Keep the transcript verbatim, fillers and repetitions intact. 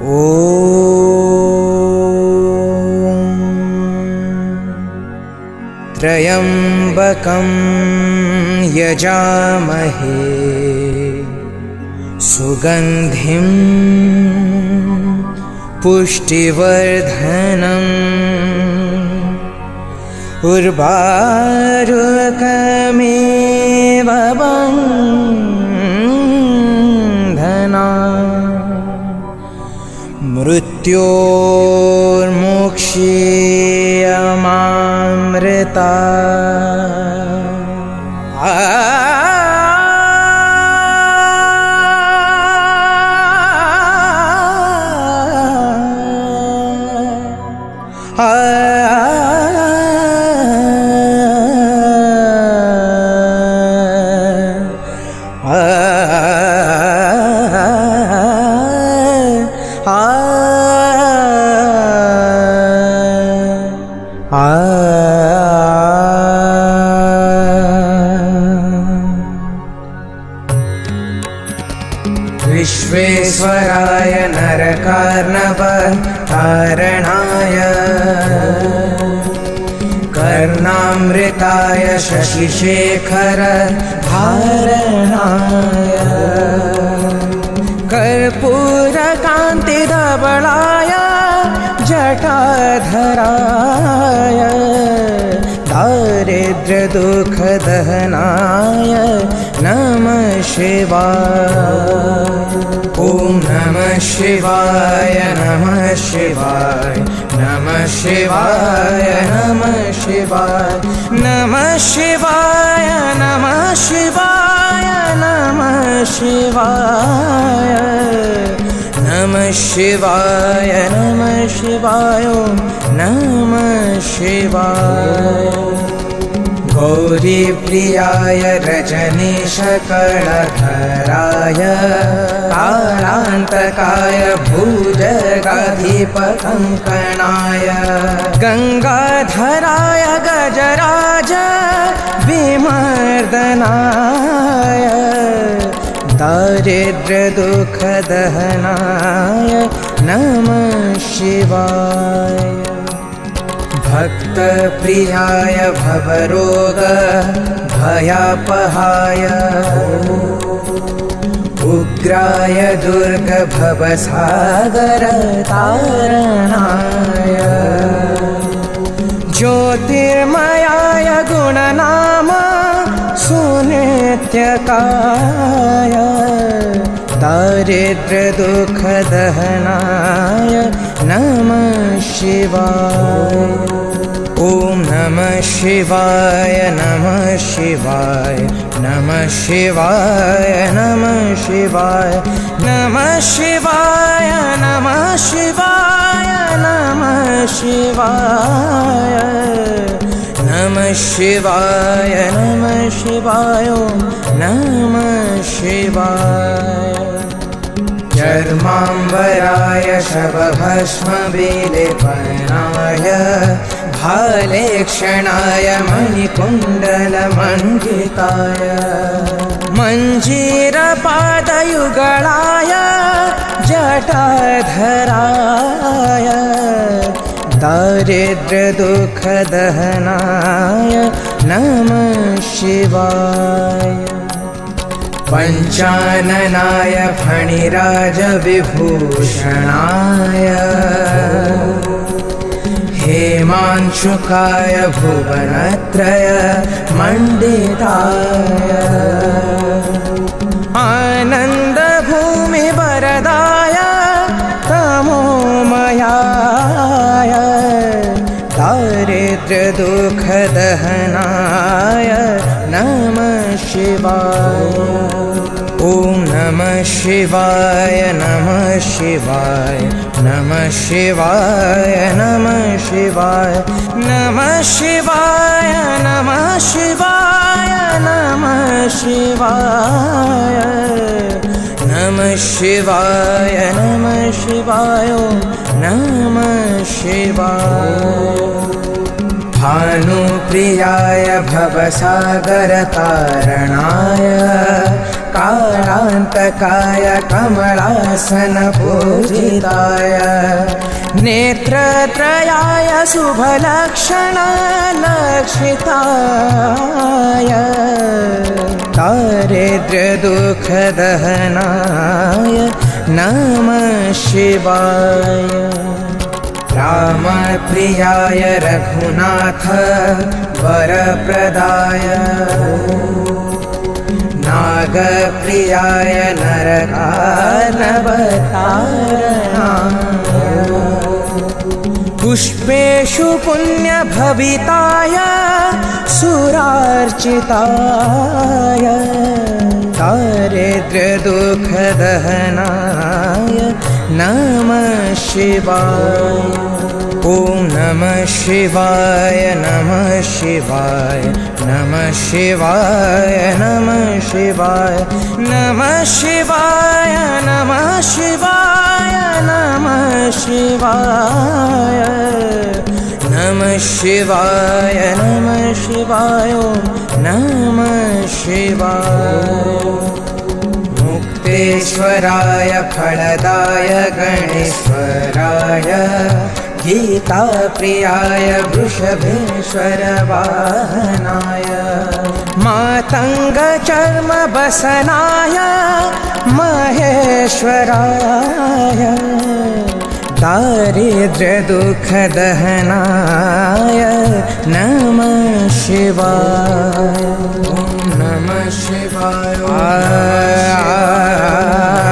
त्र्यम्बकं यजामहे सुगन्धिं पुष्टिवर्धनम् उर्वारुकमेव बन्धनात् मृत्योर्मोक्षीयमामृतात् विश्वेश्वराय नरकार्णव तारणाय कर्णामृताय शशिशेखर धारणाय कर्पूरकान्तिधवलाय जटाधराय दारिद्र्यदुःखदहनाय नमः शिवाय। ॐ नमः शिवाय नमः शिवाय नमः शिवाय नमः शिवाय नमः शिवाय नमः शिवाय नमः शिवाय नमः शिवाय नमः शिवाय नमः शिवाय। गौरीप्रियाय रजनीशकलधराय कालान्तकाय भुजगाधिपकङ्कणाय गङ्गाधराय गजराज विमर्दनाय दारिद्र्यदुःखदहनाय नमः शिवाय। भक्तप्रियाय भवरोग भयापहाय उग्राय दुर्ग भवसागर तारणाय ज्योतिर्मयाय गुणनाम सुनित्यकाय दारिद्र्यदुःखदहनाय नमः शिवाय। ॐ नमः शिवाय नमः शिवाय नमः शिवाय नमः शिवाय नमः शिवाय नमः शिवाय नमः शिवाय नमः शिवाय नमः शिवाय नमः शिवाय। चर्माम्बराय शवभस्मविलेपनाय भालेक्षणाय मणिकुण्डलमण्डिताय मञ्जीरपादयुगलाय जटाधराय दारिद्र्यदुःखदहनाय नमः शिवाय। पञ्चाननाय फणिराजविभूषणाय हेमांशुकाय भुवनत्रय मण्डिताय आनन्दभूमिवरदाय तमोमयाय दारिद्र्यदुःखदहनाय नमः शिवाय। ॐ नमः शिवाय नमः शिवाय नमः शिवाय नमः शिवाय नमः शिवाय नमः शिवाय नमः शिवाय नमः शिवाय नमः शिवाय नमः शिवाय। भानुप्रियाय भवसागरतारणाय कालान्तकाय कमलासन पूजिताय नेत्रत्रयाय शुभलक्षण लक्षिताय दारिद्र्य दुःखदहनाय नमः शिवाय रामप्रियाय रघुनाथ वरप्रदाय नागप्रियाय नरकानवतारणाय पुष्पेषु पुण्यभविताय सुरार्चिताय दारिद्र्य दुःखदहनाय नमः शिवाय ॐ नमः शिवाय नमः शिवाय नमः शिवाय नमः शिवाय नमः शिवाय नमः शिवाय नमः शिवाय नमः शिवाय नमः शिवाय नमः शिवाय मुक्तेश्वराय फलदाय गणेश्वराय गीताप्रियाय वृषभेश्वर वाहनाय मातङ्गचर्मवसनाय महेश्वराय दारिद्र्य दुःखदहनाय नमः शिवाय ॐ नमः शिवाय